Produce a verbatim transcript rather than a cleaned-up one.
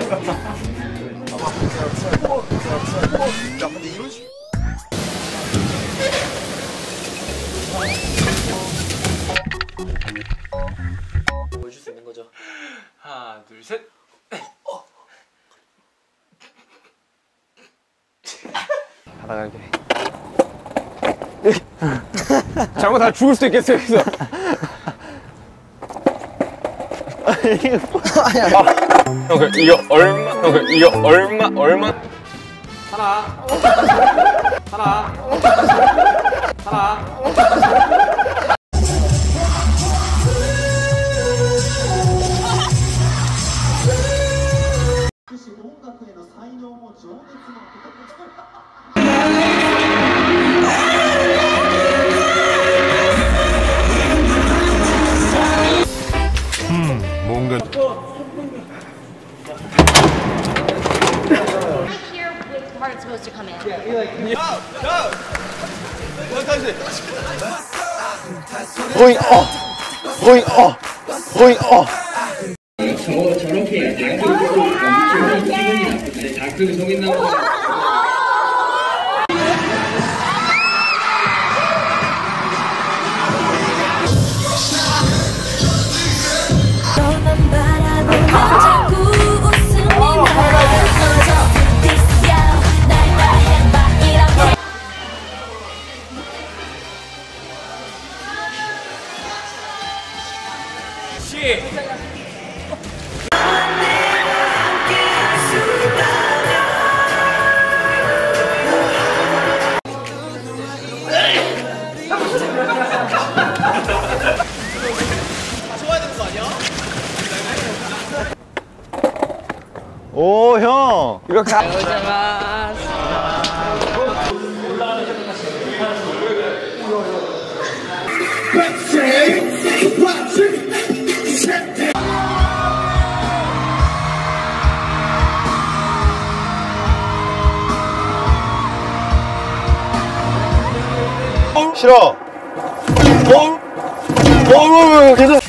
야, 근데 이런 식. 보여줄 수 있는 거죠. 하나, 둘, 셋. 어. 하다가 이렇게 잘못하면 죽을 수도 있겠어요. 그래서 형, 그 이거 얼마? 형, 그 이거 얼마? 얼마? 하나. 하나. 하나. 음, 뭔가 Part it's supposed to come in. Yeah, you're like, no, no. Don't touch it. 거의 어, 거의 어, 거의 어. 저 저렇게 다크를 속이는 기분이 다크를 속인다고. 너만 바라보면 자꾸 웃음이 나서 부딪혀 날 말해봐 이렇게. 시. 좋아야 되는 거 아니야? 오, 형. 이거 가. 싫어. 어? 어, 어, 어, 괜찮아.